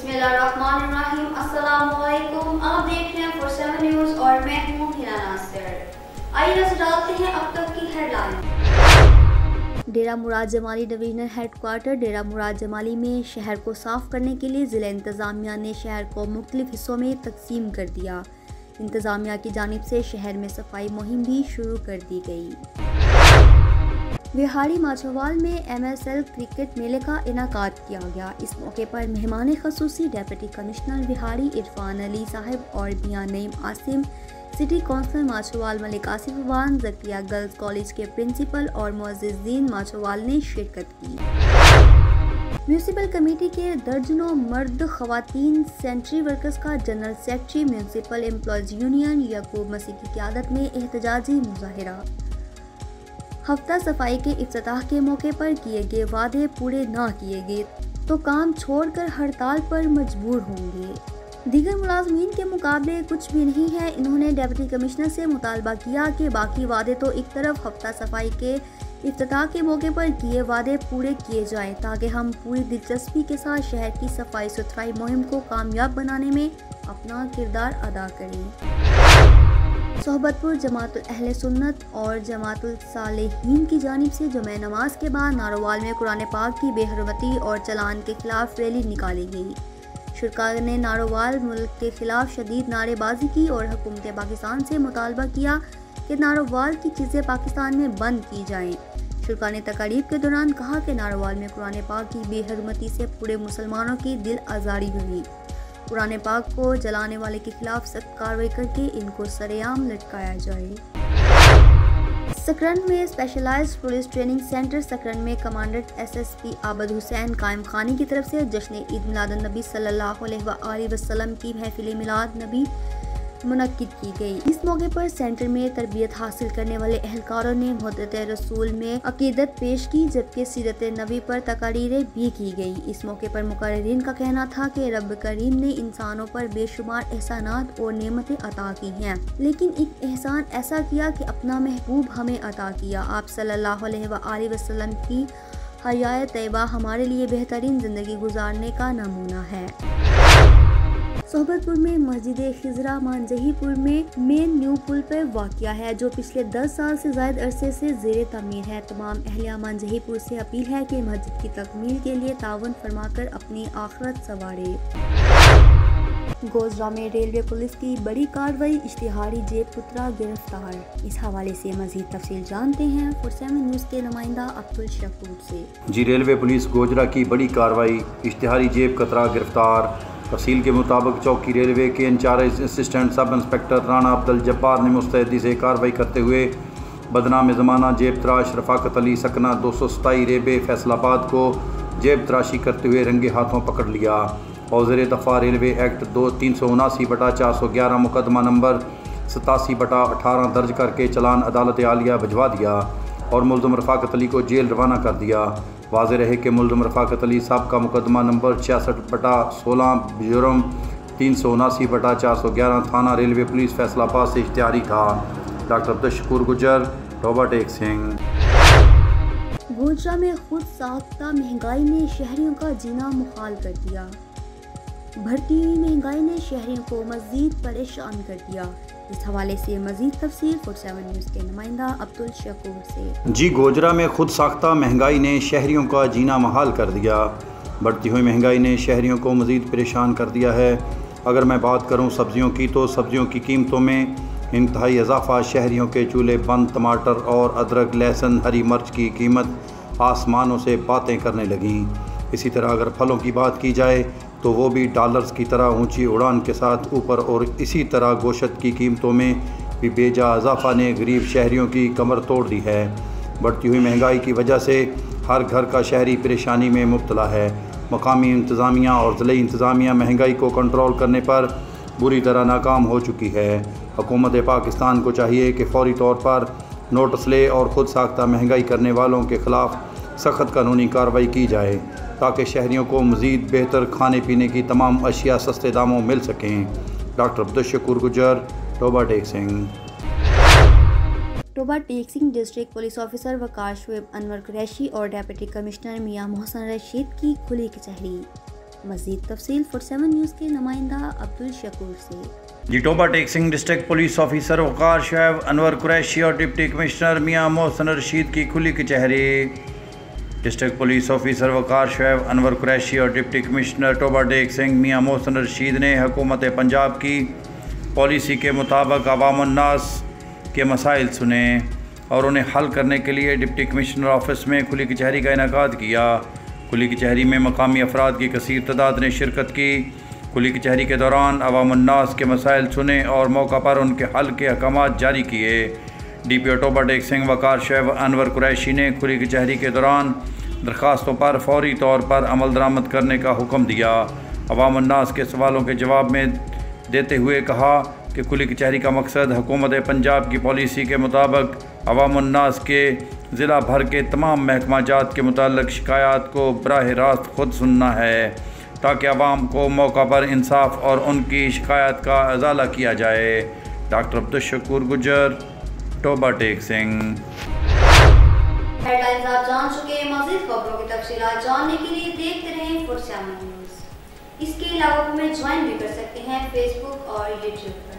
बिस्मिल्लाहिर्रहमानिर्रहीम। अस्सलामुअलैकुम। आप देख रहे हैं फॉर7 न्यूज़ और मैं हूँ हिना नासिर। आइए नजर डालते हैं अब तक की headline. Dera Murad Jamali divisional headquarters Dera Murad Jamali में शहर को साफ करने के लिए जिला इंतजामिया ने शहर को मुख्तलिफ हिस्सों में तकसीम कर दिया। इंतजामिया की जानिब से शहर में सफाई मुहिम भी शुरू कर दी गई। विहाड़ी माछोवाल में MSL क्रिकेट मेले का इनाकाद किया गया। इस मौके पर मेहमान खसूसी डिप्टी कमिश्नर विहाड़ी इरफान अली साहब और Mian Naeem Asim, city councillor Machhowal Malik Asif Awan, Zakia girls college के प्रिंसिपल और मुअज्जिज़ीन माछोवाल ने शिरकत की। म्यूनसिपल कमेटी के दर्जनों मर्द खवातीन सेंट्री वर्कर्स का general secretary municipal employees union Yaqoob Masih की क़यादत में एहतजाजी मुजाहिरा। हफ्ता सफाई के इफ्तिताह के मौके पर किए गए वादे पूरे ना किए गए तो काम छोड़कर हड़ताल पर मजबूर होंगे। दीगर मुलाजमीन के मुकाबले कुछ भी नहीं है। इन्होंने डिप्टी कमिश्नर से मुतालबा किया कि बाकी वादे तो एक तरफ, हफ्ता सफाई के इफ्तिताह के मौके पर किए वादे पूरे किए जाएं ताकि हम पूरी दिलचस्पी के साथ शहर की सफाई सुथराई मुहिम को कामयाब बनाने में अपना किरदार अदा करें। सोहबतपुर जमातुल अहले सुन्नत और जमातुल सालेहीन की जानिब से जुमे नमाज के बाद नारोवाल में कुरान पाक की बेहरमती और चलान के खिलाफ रैली निकाली गई। शुरका ने नारोवाल मुल्क के खिलाफ शदीद नारेबाजी की और हुकूमत पाकिस्तान से मुतालबा किया कि नारोवाल की चीज़ें पाकिस्तान में बंद की जाएं। शुरका ने तकारीब के दौरान कहा कि नारोवाल में कुरान पाक की बेहरमती से पूरे मुसलमानों की दिल आज़ारी हुई। कुरान पाक को जलाने वाले के खिलाफ सख्त कार्रवाई करके इनको सरेआम लटकाया जाए। सकरन में specialized police training centre Sakran में कमांडेंट SSP आबद हुसैन कायम खानी की तरफ से जश्न ईद मिलाद नबी सल्लल्लाहु अलैहि वसल्लम की महफिल मिलाद नबी मुनक्किद की गई। इस मौके पर सेंटर में तरबियत हासिल करने वाले एहलकारों ने मुहद्दत रसूल में अकीदत पेश की, जबकि सीरत नबी पर तकारीरें भी की गई। इस मौके पर मुकर्रिरीन का कहना था कि रब करीम ने इंसानों पर बेशुमार एहसानात और नेमतें अता की हैं, लेकिन एक एहसान ऐसा किया कि अपना महबूब हमें अता किया। आप सल्लल्लाहु अलैहि वसल्लम की हयाए तैयबा हमारे लिए बेहतरीन जिंदगी गुजारने का नमूना है। सोहबतपुर में मस्जिद खिजरा मांझहीपुर में मेन न्यू पुल पर वाक़या है, जो पिछले 10 साल से ज़ायद अरसे से ज़ेरे तमीर है। तमाम अहलिया मांझहीपुर से अपील है कि मस्जिद की तकमील के लिए तावन फरमाकर अपनी आखिरत संवारे। गोजरा में रेलवे पुलिस की बड़ी कार्रवाई, इश्तिहारी जेब पुतरा गिरफ्तार। इस हवाले से मजीद तफसील जानते हैं फॉर7 न्यूज़ के नुमाइंदा अब्दुल शकूर से। जी, रेलवे पुलिस गोजरा की बड़ी कार्रवाई, इश्तिहारी जेब कतरा गिरफ्तार। तफसील के मुताबिक चौकी रेलवे के incharge assistant sub inspector Rana Abdul Jabbar ने मुस्तैदी से कार्रवाई करते हुए बदनाम ज़माना जेब तराश रफ़ाकत अली सकना 227 रेबे फैसलाबाद को जेब तराशी करते हुए रंगे हाथों पकड़ लिया और ज़ेर दफ़ा रेलवे एक्ट 379/411 मुकदमा नंबर 87/18 दर्ज करके चलान अदालत आलिया भिजवा दिया और मुल्ज़िम रफ़ाकत अली को जेल रवाना कर दिया। वाज़ेह रहे कि मुल्ज़िम रफ़ाकत अली साहब का मुकदमा नंबर 66/16 जुर्म 379/411 थाना रेलवे पुलिस फैसलाबाद से इख्तियारी था। डॉक्टर अब्दुल शकूर गुजर, टोबा टेक सिंह। गोजरा में खुद साख्ता महंगाई ने शहरियों का जीना मुहाल कर दिया। बढ़ती हुई महंगाई ने शहरियों को मज़ीद परेशान कर दिया। इस हवाले से मज़ीद तफसील फॉर7 न्यूज़ के नुमाइंदा अब्दुल शकूर से। जी, गोजरा में खुद साख्ता महंगाई ने शहरियों का जीना महाल कर दिया। बढ़ती हुई महंगाई ने शहरियों को मज़ीद परेशान कर दिया है। अगर मैं बात करूं सब्ज़ियों की, तो सब्ज़ियों की कीमतों में इंतहाई इजाफ़ा। शहरियों के चूल्हे बंद, टमाटर और अदरक, लहसुन, हरी मिर्च की कीमत आसमानों से बातें करने लगीं। इसी तरह अगर फलों की बात की जाए तो वो भी डॉलर्स की तरह ऊंची उड़ान के साथ ऊपर, और इसी तरह गोश्त की कीमतों में भी बेजा इजाफ़ा ने गरीब शहरियों की कमर तोड़ दी है। बढ़ती हुई महंगाई की वजह से हर घर का शहरी परेशानी में मुब्तला है। मकामी इंतज़ामिया और ज़िले इंतज़ामिया महंगाई को कंट्रोल करने पर बुरी तरह नाकाम हो चुकी है। हुकूमत पाकिस्तान को चाहिए कि फ़ौरी तौर पर नोटिस ले और ख़ुद साख्ता महंगाई करने वालों के ख़िलाफ़ सख्त कानूनी कार्रवाई की जाए ताकि शहरियों को मज़ीद बेहतर खाने पीने की तमाम अशिया सस्ते दामों मिल सकें। Doctor Abdul Shakoor Gujjar, Toba Tek Singh. Toba Tek Singh district police officer Waqar Shoaib Anwar Qureshi और डिप्टी कमिश्नर मियां मोहसन रशीद की खुली कचहरी। मज़ीद तफसील फॉर 7 न्यूज़ के नुमाइंदा अब्दुल शकूर से। जी टोबा टेक्सिंग डिस्ट्रिक्ट पुलिस ऑफिसर वकार शोएब अनवर कुरैशी और डिप्टी कमिश्नर मियां मोहसिन रशीद की खुली कचहरी। डिस्ट्रिक्ट पुलिस ऑफिसर वकार शोएब अनवर कुरैशी और डिप्टी कमिश्नर टोबा टेक्सिंग मियां मोहसिन रशीद ने हुकूमत पंजाब की पॉलिसी के मुताबिक अवामुन्नास के मसाइल सुने और उन्हें हल करने के लिए डिप्टी कमिश्नर ऑफिस में खुली कचहरी का इनेकाद किया। खुली कचहरी में मकामी अफराद की कसीर तादाद ने शिरकत की। खुली कचहरी के दौरान अवामुन्नास के मसाइल सुने और मौका पर उनके हल के अहकामात जारी किए। DPO टोबा टेक्सिंग वकार शोएब अनवर कुरैशी ने खुली कचहरी के दौरान दरख्वास्तों पर फौरी तौर पर अमल दरामद करने का हुक्म दिया। अवामुन्नास के सवालों के जवाब में देते हुए कहा कि खुली कचहरी का मकसद हुकूमत पंजाब की पॉलिसी के मुताबिक अवामुन्नास के ज़िला भर के तमाम महकमा जात के मुताल्लिक़ शिकायत को बराह रास्त खुद सुनना है ताकि अवाम को मौका पर इंसाफ और उनकी शिकायत का अजाला किया जाए। Doctor Abdul Shakoor Gujjar, Toba टेक्सिंग। Headlines आप जान चुके हैं। मज़ीद खबरों की तफसीलात जानने के लिए देखते रहें फॉर 7 न्यूज़। इसके अलावा हमें ज्वाइन भी कर सकते हैं फेसबुक और यूट्यूब पर।